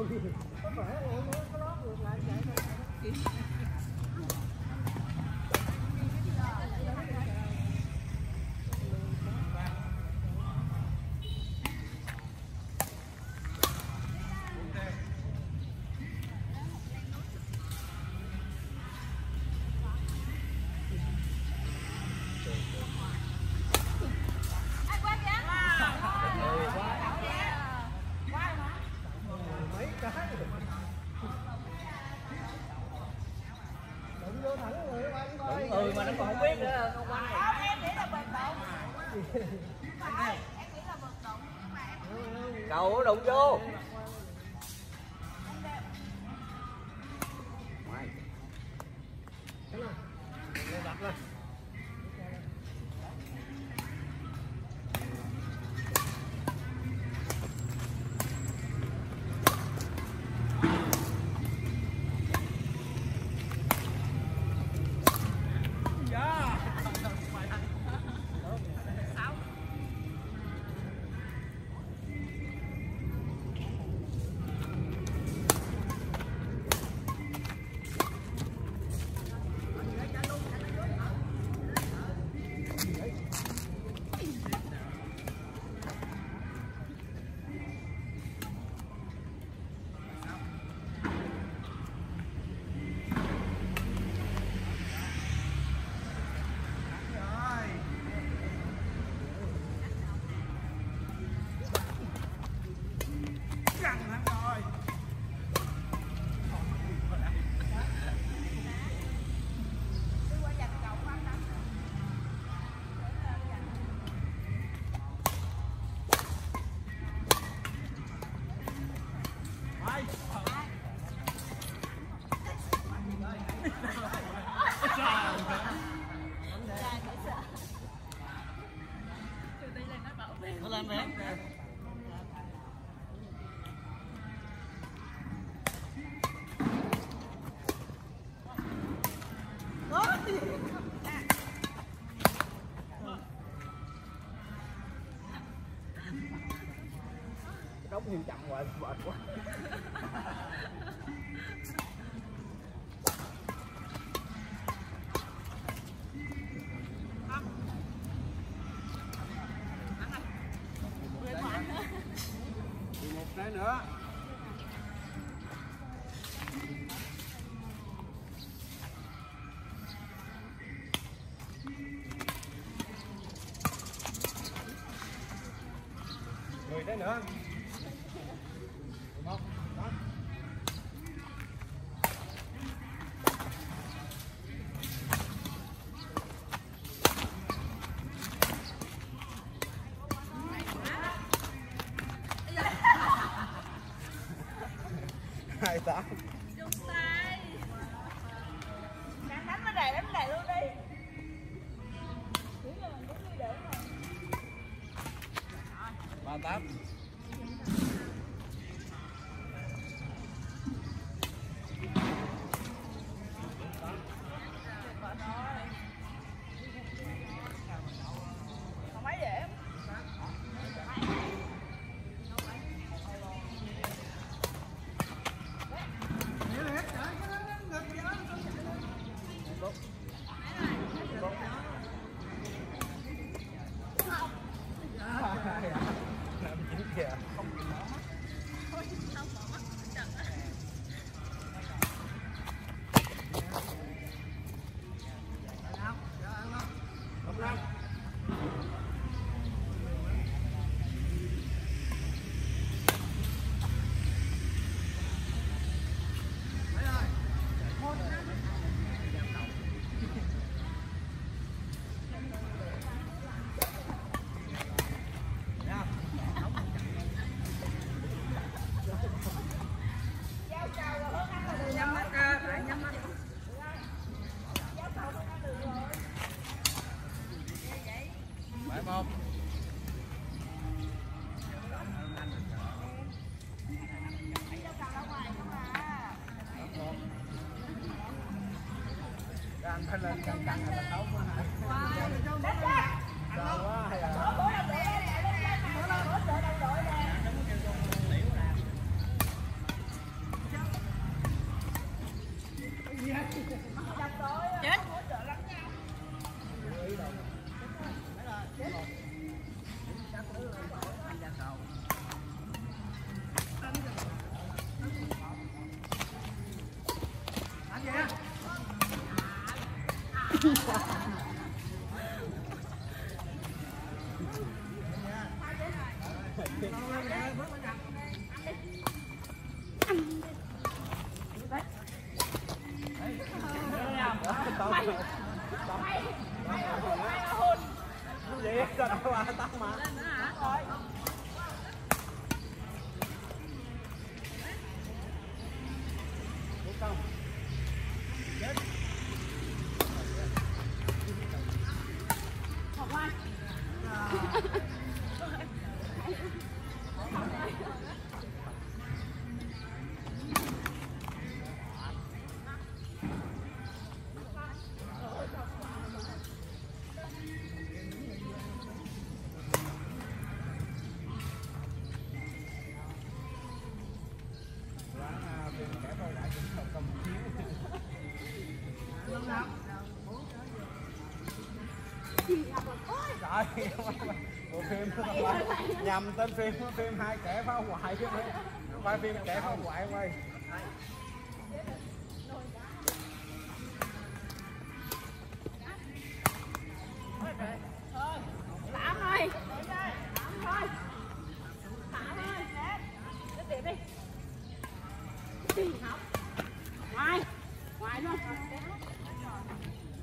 Ừ mà nó còn không biết nữa không quay. Không, em nghĩ là vận động. Phải, em nghĩ là vận động nhưng mà em Cầu đụng vô. Ngoài. Cái nào? Lên đặt lên. Nó lên về. Đóng hiu chậm rồi, mệt quá. Một trái nữa. Người trái nữa. Một, đó. Hai tám. chung tay. Đang đánh nó đẩy luôn đi. Chỉ là mình muốn đi để mà. 38. Còn mấy dễ. Làm chín kìa. Phải không? Anh phải lên căng căng là đấu quá hả? Sao quá hay là Vậy sao đâu mà tao mà. Không. Chết. Học mai. Trời, bộ phim nhầm tên phim, phim hai kẻ phá hoại chứ không phải phim kẻ phá hoại không ơi. Tạm thôi. Tạm thôi. Tạm thôi. Tiếp tiếp đi. Đi học. Ngoài. Ngoài luôn.